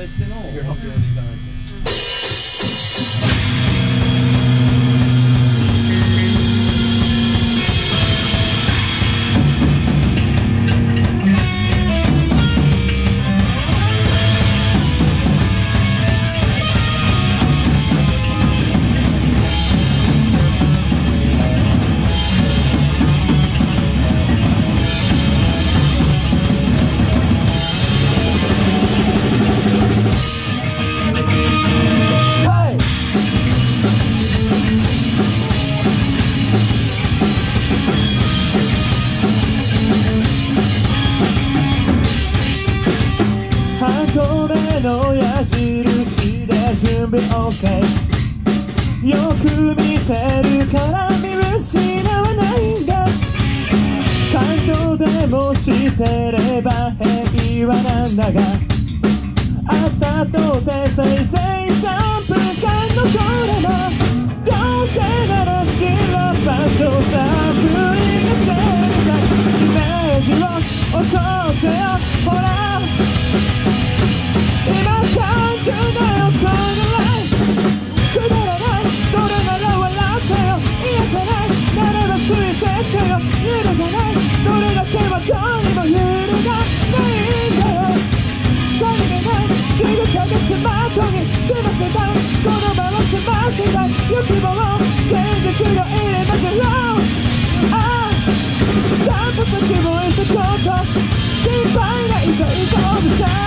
対しての発表でいかないと。 の矢印で準備 OK よく見てるから見失わないんだ感動でもしてれば平和なんだがあったとてせいぜい3分間のドラマどうせなら知ら場所サンプリングしてみたいイメージを起こせよほら今30だよこのライフくだらないそれなら笑ってよ嫌じゃないなればついてってよ揺るがないそれだけはどうにも揺るがないんだよさりげない仕草でスマートに済ませたいこのまま済ませたい欲望現実がいればけろああ散歩先も行くこと心配ないと以上でさ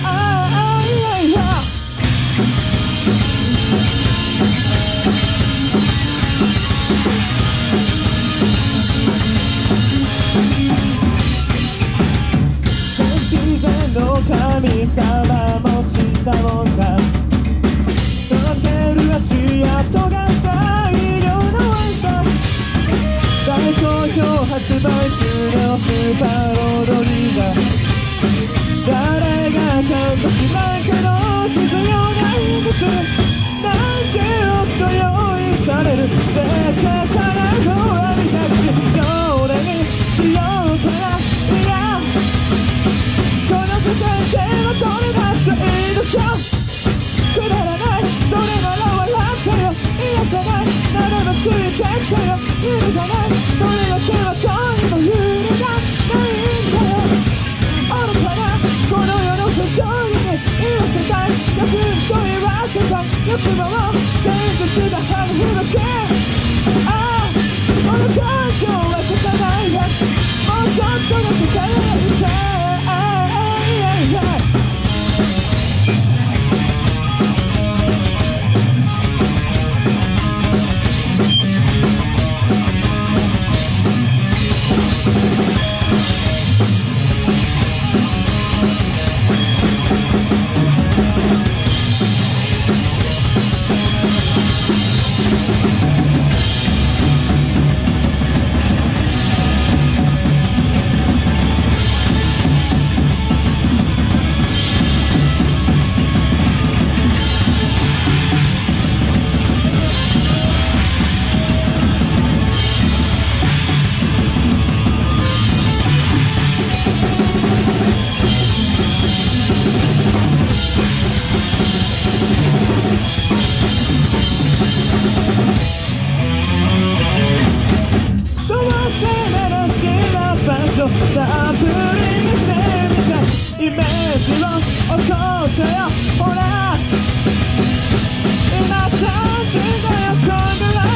神様もしたもんだ届ける足跡が最良の朝大好評発売中のスーパーロードリーが誰が買うか知らんけど必要ないんです何十億と用意される絶対からのありたちどれにしようかないやこの時点ではどれだっていいでしょくだらないそれなら笑ってよ嫌じゃないなればついてってよ揺るがないそれだけはどうにも揺るがないんだよ愚かなこの世の不条理に言わせたい逆にと言わせたい欲望現実がはぐるだけああ俺感情は消さないでもうちょっとだけ輝いてサンプリングしてみたいイメージを起こせよほら今3時だよこのライ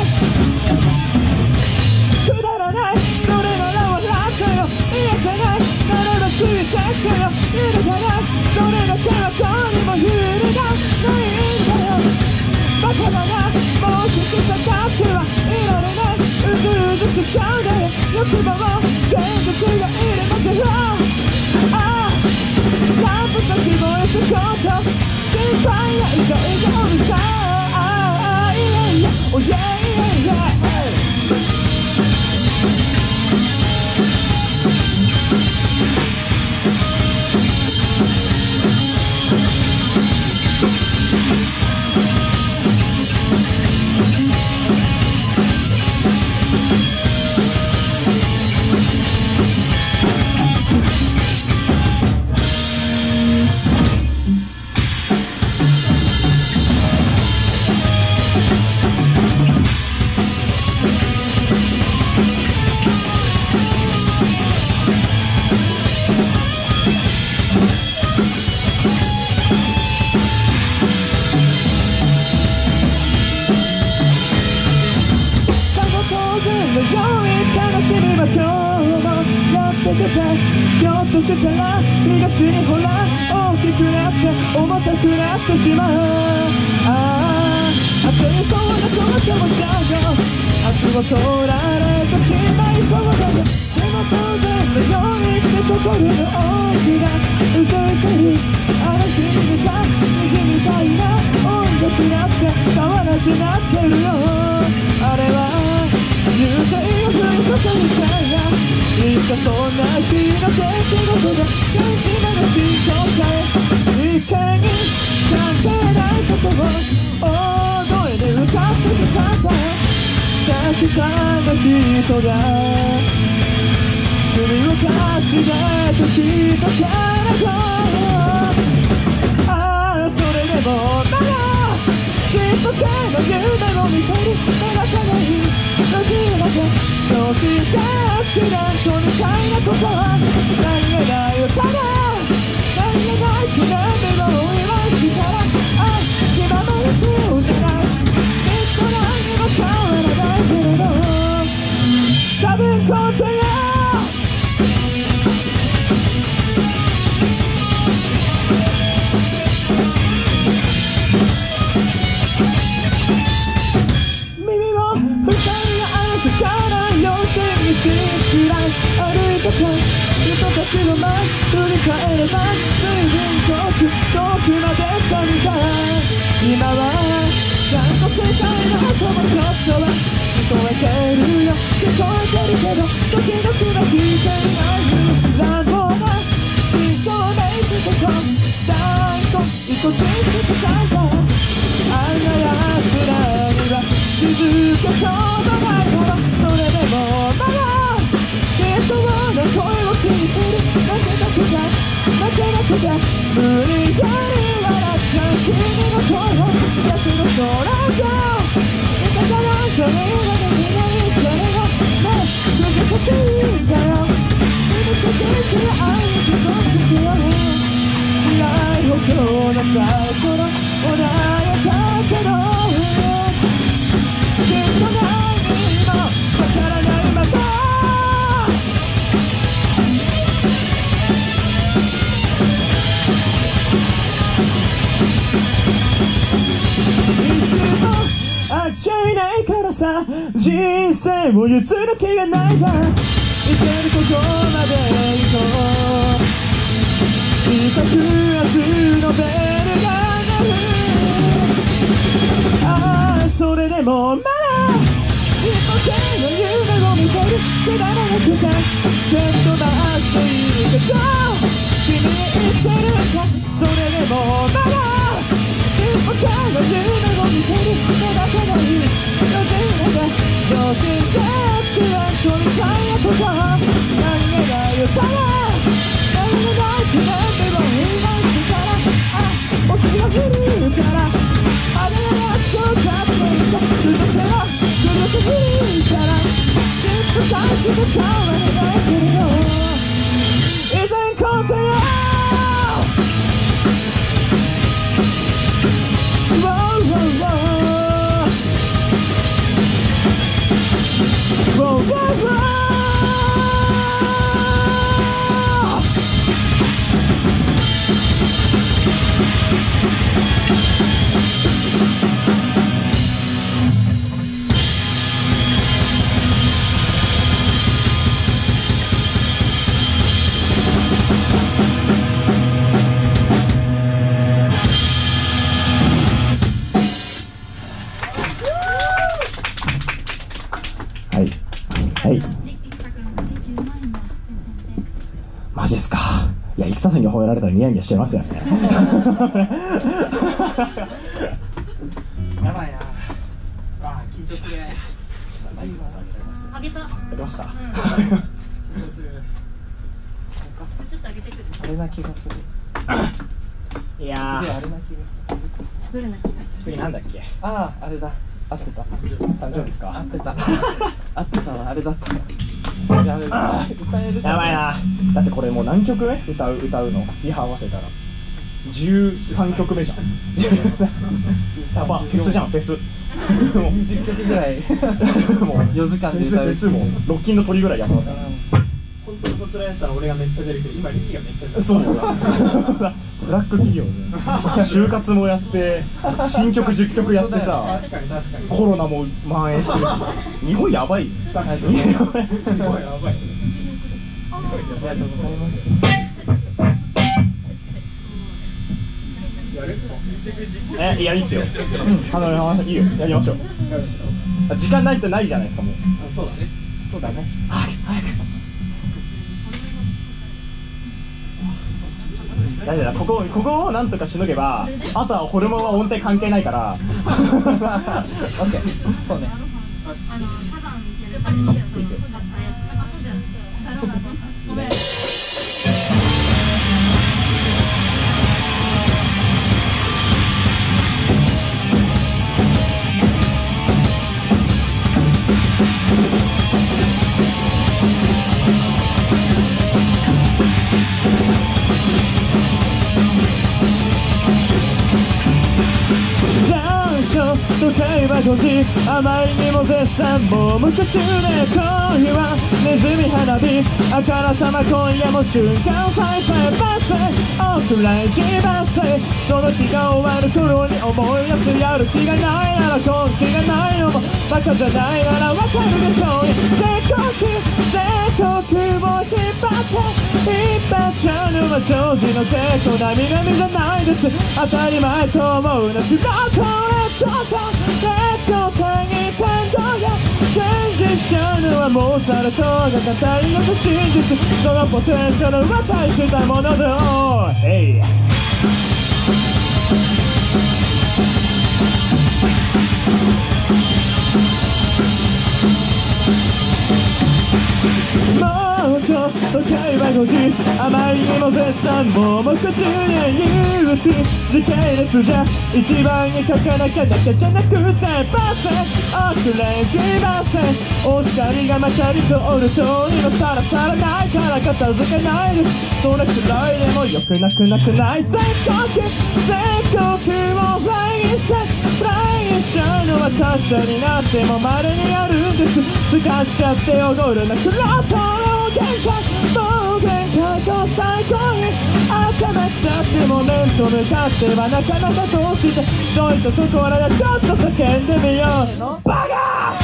フくだらないそれなら笑ってよ嫌じゃないなればついてってよ揺るがないそれだけはどうにも揺るがないんだよバカだなもう引き下がってはいられないうずうずしちゃうね欲望現実がいるわけよああ散歩先も行くこと心配ないと以上にさああいやいやおやいやいやけてひょっとしたら東にほら大きくなって重たくなってしまう。当たりそうなこの気持ちよ、明日を取られてしまいそうだよ。でも当然のようにって心の大きなうずいてるあの日にさ虹みたいな音楽なんて変わらずなってるよ。あれは純粋を振りかかるちゃんやいつかそんな日の出来事が大事なの心境さえ一回に関係ないことを大声で歌ってきたんだ。たくさんの人が首をかしげてきたからよ。それでもまだちっとけの夢を見てる目がかがいのじだけどうしてアクシデントみたいなことは何気ない歌だ。何気ない記念日をお祝いしたら気ままにそうじゃないきっと何にも変わらないけれど多分こっちよ。耳を塞いであなたから要請に散ら歩いてた人たちの前振り返れば随分遠くまで来たみたい。今はちゃんと世界の音もちょっとは聞こえてるよ聞こえてるけど時々は聞いていない乱暴な真相でいくことだいと一個ずつ伝えたあんな奴らには気づけそうもないほどそれでもまだきっとな声を聞いてるだけじゃ無理やり笑っちゃう君の声を逆の空上見たからそれまで見ないそれがね続けていいんだよ見つけて愛に気づくしよう未来を今日の最初の穏やかけどきっと何にもわからないままあっちゃいないからさ人生を譲る気がないわ。いけるとこまで行こう痛く明日のベルが鳴る。ああそれでもまだ一歩手の夢を見てるくだらなくて全部回しているけど君に言ってるんだ。それでもまだ一歩手の夢を見てる目がかがいいのじだけどうしてアクシデントみたいなこと何気ない歌が何気ない記念日を祝いしたら星が降るからあれがそうかっていた全ては続けるからきっと最初で変わらないけれど以前こんとよマジっすか。いや、戦さんに褒められたらニヤニヤしちゃいますよね。やばいな。 あ、緊張する。 あげた。 あげました。 緊張する。 ちょっとあげてくる。 あれな気がする。 いやあれな気がする。 どれな気がする。 次なんだっけ。 ああ、あれだ。合ってた。 誕生日ですか。 合ってた。合ってたわ、あれだった。歌えるかやばいな。だってこれもう何曲目歌うのリハ合わせたら13曲目じゃん。やば、フェスじゃん、フェス。 20曲ぐらいもう 4時間で歌うフェスもうロッキンの鳥ぐらいやってますから。 本当にこつらやったら俺がめっちゃ出るけど、今リキがめっちゃ出る。 そうだブラック企業ね就活もやって新曲10曲やってさ、 確かに確かに。 コロナも蔓延してるし日本やばい。 確かに。やばい。 ありがとうございますやる？ いやいいっすよ。いいよ、やりましょう。時間ないってないじゃないですかもう。 あ、そうだね。 そうだね。早く。大丈夫だ。ここをなんとかしのげば、あとはホルモンは音程関係ないから。 オッケー。そうね。 サザンやるためにだったやつ。あ、そうじゃん。ごめん。 残暑と会話5時、あまりにも絶賛も無途中で恋はネズミ花火、あからさま今夜も瞬間再生バスオークライジバス、その日が終わる頃に思い出す、やる気がないなら根気がないのもバカじゃないならわかるでしょうに、全国を引っ張って引っ張っちゃうのは常時の抵抗、なみなみじゃないです、当たり前と思うな、フロートレッド会議感動がチェンジしちゃうのはモーツァルトが語り残す真実、そのポテンシャルは大したものだ。Heyもうちょっと会話5時、あまりにも絶賛もう目中に言うし、時系列じゃ一番に書かなきゃだけじゃなくてバスオークレンジバス、お叱りがまかり通る通りのさらさらないから片付けないです、それくらいでもよくなくない、全国をフライにしちゃうのは達者になっても稀にあるんです、すかしちゃっておごるなクロートの限界、もう限界と最高に頭しちゃっても面と向かってはなかなかどうしてちょいとそこらでちょっと叫んでみようバカ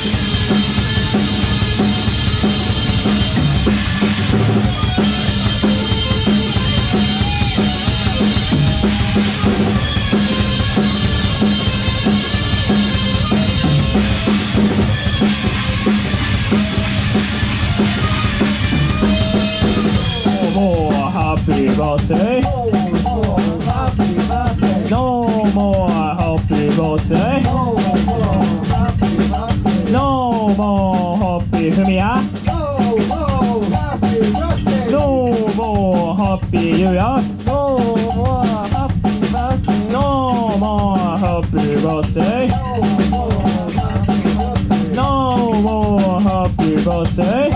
Happy birthday. No more happy birthday. No more happy Fumiya. No more happy Yuya. No more happy birthday. No more happy birthday.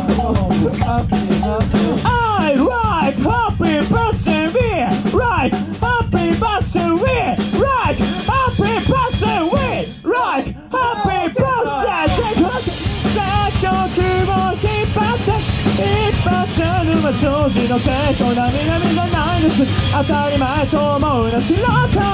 I like happy birthday, we like happy birthday, we like happy birthday, we like happy birthday. 全国を引っ張って引っ張っちゃうのは常時の抵抗、なみなみじゃないです、当たり前と思うな、素人レッ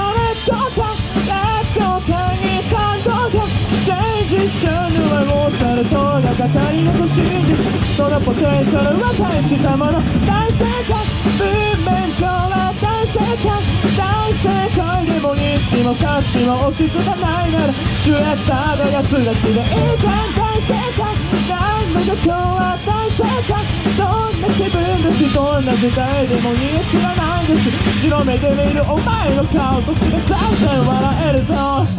ド会議感動がチェンジしちゃうのはモーツァルトが語り残す真実、そのポテンシャルは大したもの、大正解文面上は大正解大正解でもニッチもサッチも落ち着かないならシュレッダーでやつだけでいいじゃん、大正解なんだか今日は大正解、どんな気分だしどんな時代でも逃げ切らないです、白目で見るお前の顔こっちが全然笑えるぞ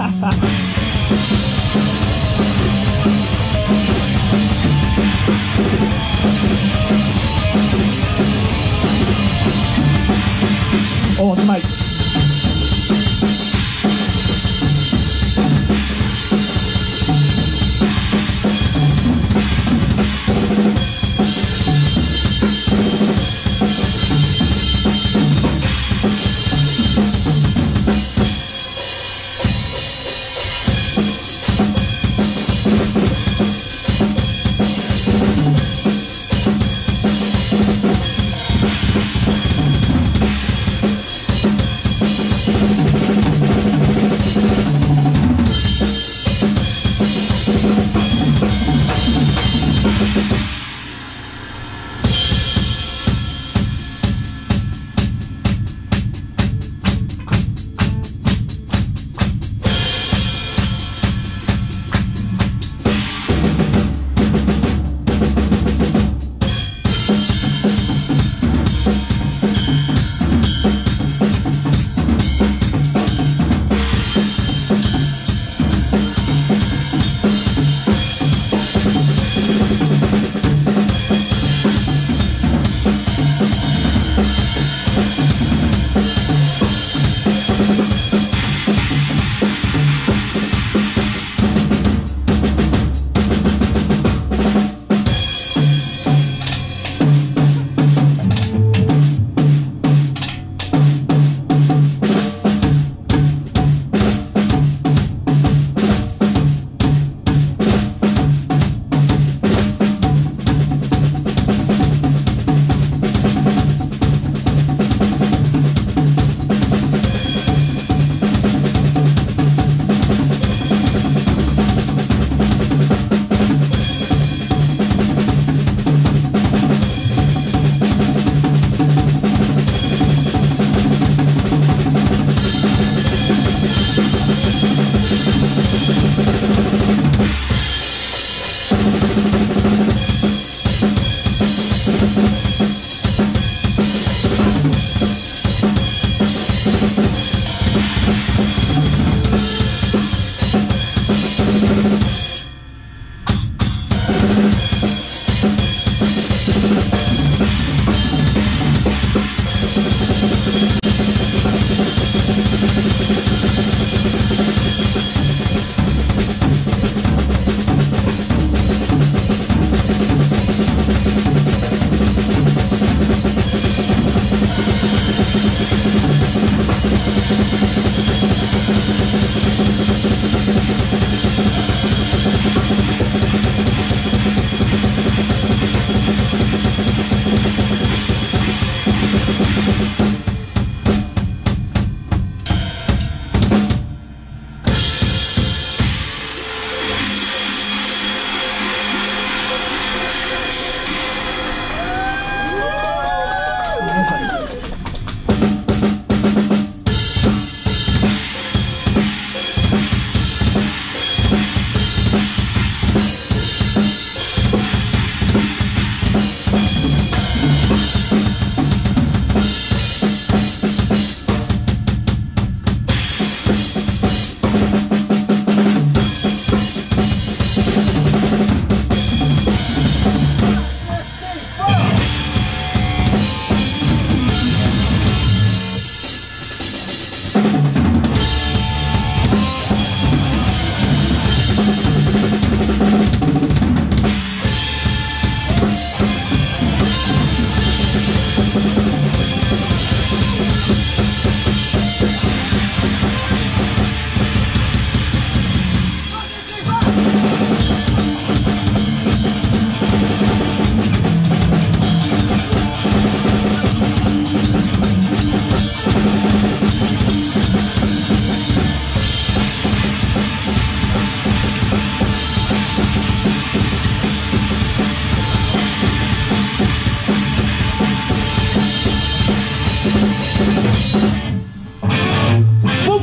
おー、うまい。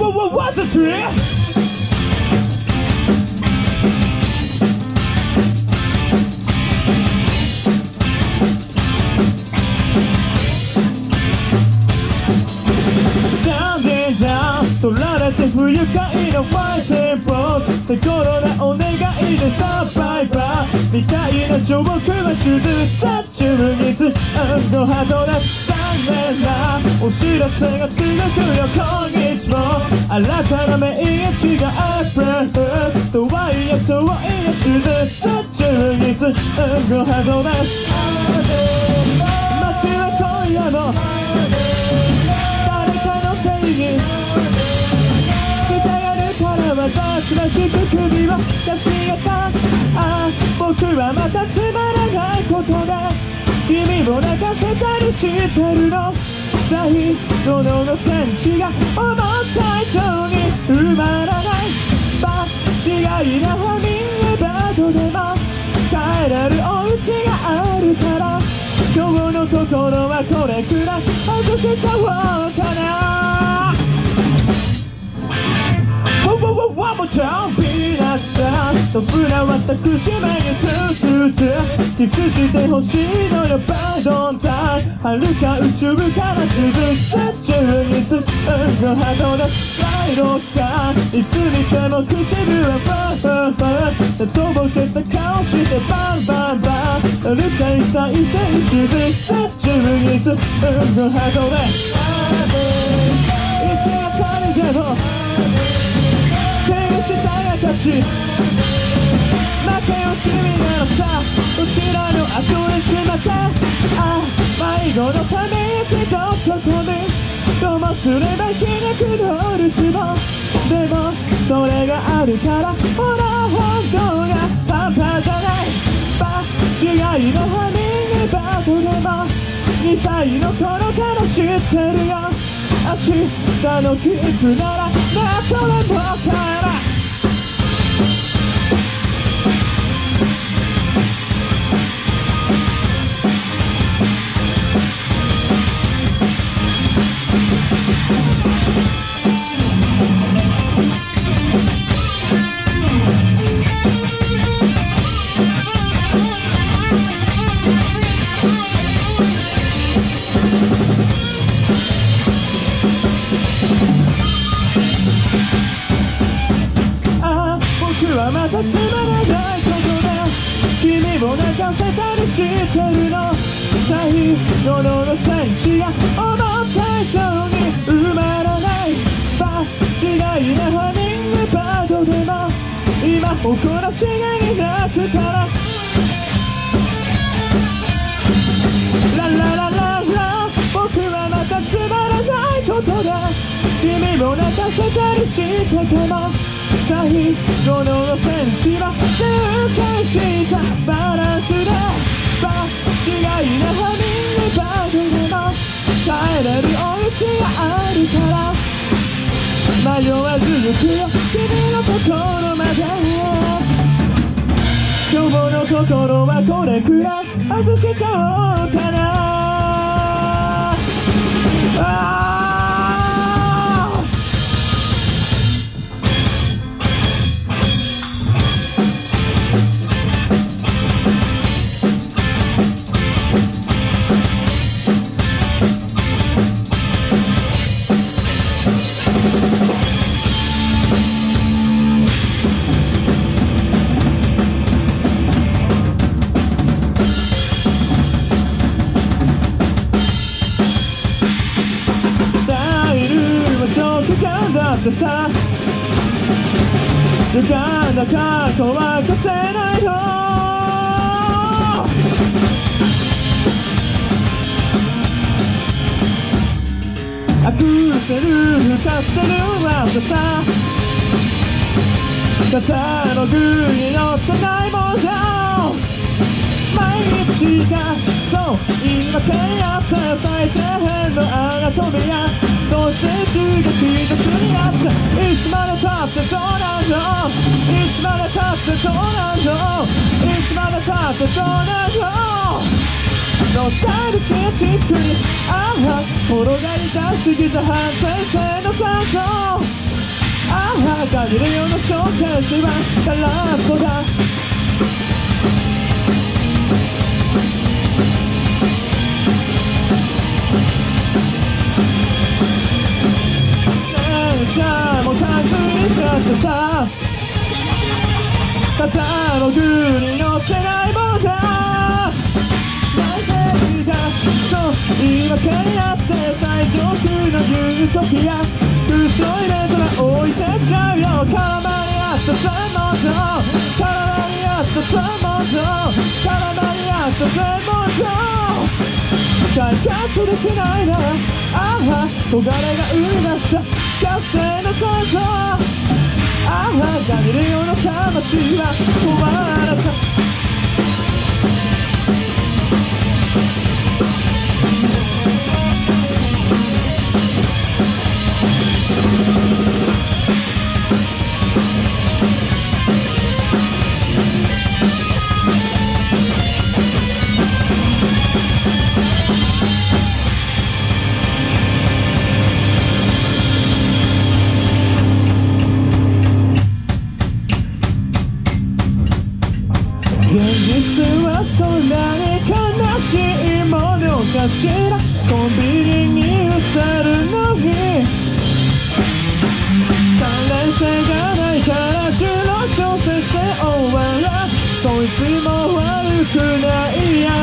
One, two, three. 取られて不愉快なファイテンポ手頃なお願いでサバイバーみたいな状況は手術した自分につのハートで残念なお知らせが続くよ今日も新たな命日がアップとはいえ遠いな手術した自分につのハートで街は今夜も誰かのせいにしばしく首を出しげた僕はまたつまらないことで君を泣かせたりしてるの最後の戦士が思った以上に埋まらない場違いなハミングバードでも帰れるお家があるから今日の心はこれくらい外しちゃおうかなOne more time ピーナッツと船は私目につキスしてほしいのよバイドンタイ遥か宇宙から手術した12つのハートでライドかいつ見ても唇はバンバンバンでとぼけた顔してバンバンバン遥か一切手術した12つのハートで息が足りても下が勝ち負け惜しみなのさうちらの後でしまった迷子のため息とそこにともすればひねくのるつもでもそれがあるからほら本当がパンパンじゃない場違いのハミングバードでも2歳の頃から知ってるよ明日のキックならなそれもからまたつまらないことで君を泣かせたりしてるの最後の戦士が思った以上に埋まらない場違いなハミングバードでも今誇らしげに泣くからラララララ僕はまたつまらないことで君を泣かせたりしてても最後の戦士は流解したバランスで場違いなハミングバードでも帰れるお家があるから迷わず行くよ君の心まで今日の心はこれくらい外しちゃおうかなだってさ時間だからごまかせないのアクセル吹かしてるわってさ肩のグーに乗ってないもんじゃ毎日がそう今手やって最低限のアナトミアそして刺激絶になっていつまでたってどうなんのいつまでたってどうなんのいつまでたってどうなんのノスタルジーチックに転がり出してきた反省性の残像限るようなショーケースは空っぽだ電車も確認してさカタログに載ってないものだ泣いていたそう言い訳になって最上級のユートピア空想イベントが置いてっちゃうよ体に合った全問答体に合った全問答体に合った全問答解決できないなああ尖れが生み出した覚醒の想像ああガリレオの魂は壊れた現実はそんなに悲しいものかしらコンビニに売ってるのに関連性がないから16小節で終わらそいつも悪くないや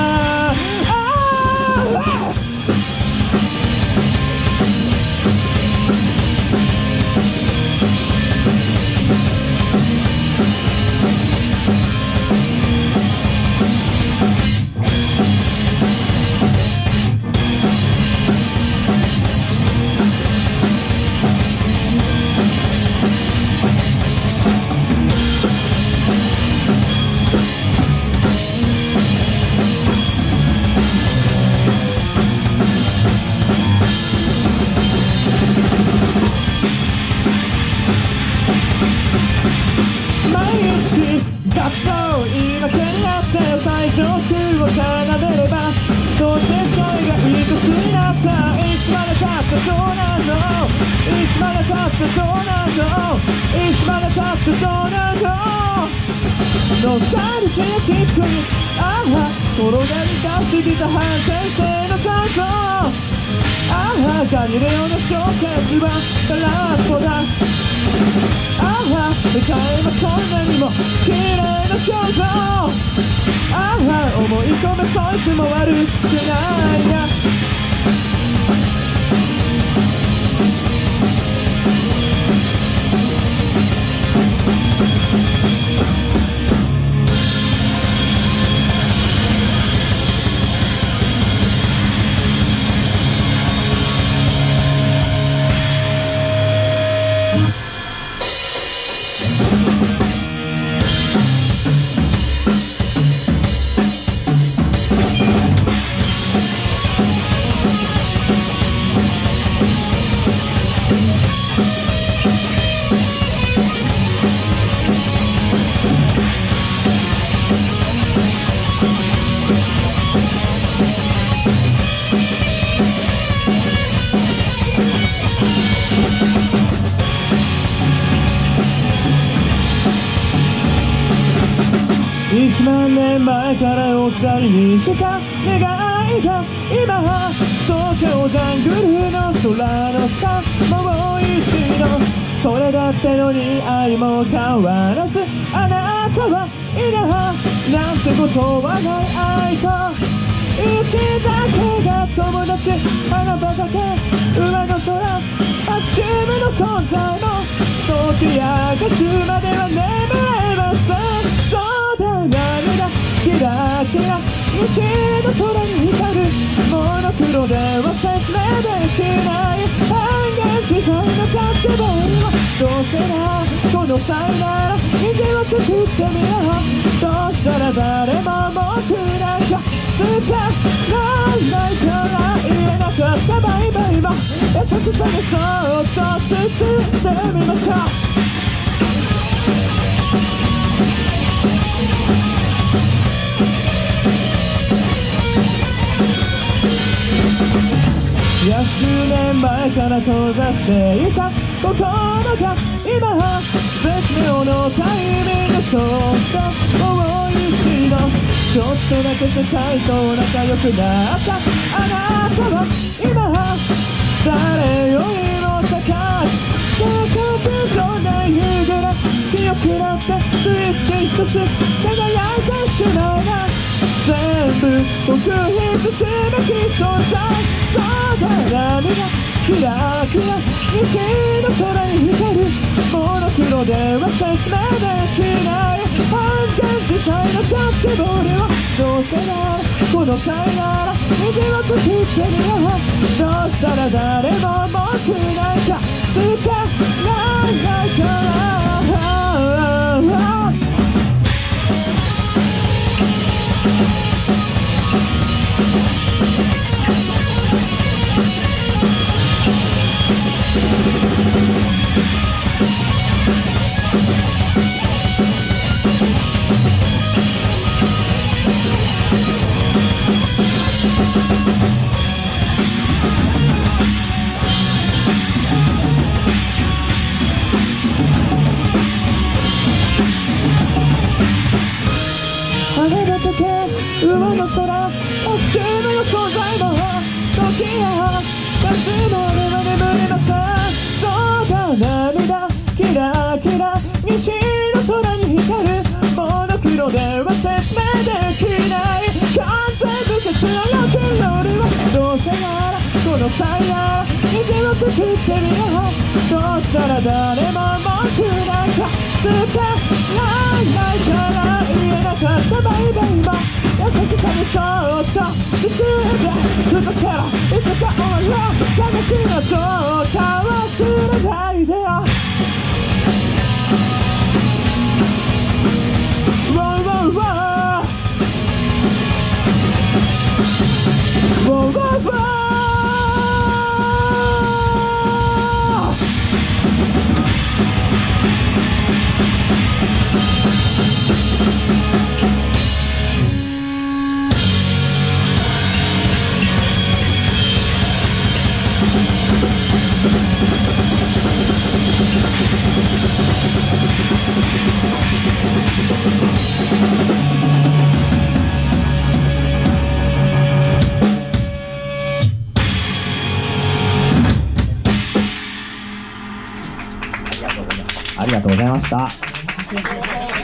毎日活動言い訳になって最上級を奏でればどうして恋がいくつになったいつまで経ってそうなのいつまで経ってそうなのいつまで経ってそうなのノスタルジーチックにああ転がり出してきた反転性の感想ああガリレオのショーケースは空っぽだああ世界はこんなにも綺麗な肖像ああ思い込めそいつも悪くないや1万年前から置き去りにした願いが今は東京ジャングルの空の下もう一度それだってのに愛も変わらずあなたはいななんてことはない愛と息だけが友達花畑上の空チームの存在も解き明かすまでは眠れませんそうだ涙キラキラ西の空に光るモノクロでは説明できない半減時代のキャッチボールはどうせなこの際なら虹を作ってみようどうしたら誰も僕なんかつかないから言えなかったバイバイも優しさでそっと包んでみましょう数年前から閉ざしていた心が今絶妙のタイミング、そっともう一度ちょっとだけ世界と仲良くなったあなたは今誰よりも高い高くどんな夕暮れ清くなってスイッチ一つ輝いてしまうな、全部僕一つべき存在、そうだ涙キラキラ西の空に光るモノクロでは説明できない半減自体のキャッチボールをどうせならこの際なら虹を作ってみよう、どうしたら誰も文句ないかつかないから羽が溶け上の空落ちのよ存在も時や夏の俺は眠れません、そうだ涙キラキラ西の空に光るモノクロでは説明できない完全無欠なロックンロールはどうせならこの際なら虹を作ってみよう、どうしたら誰も文句なんかつかないから言えなかったバイバイも優しさにそっと包んで届けろいつか終わろう悲しみのどうか忘れないでよありがとうございました。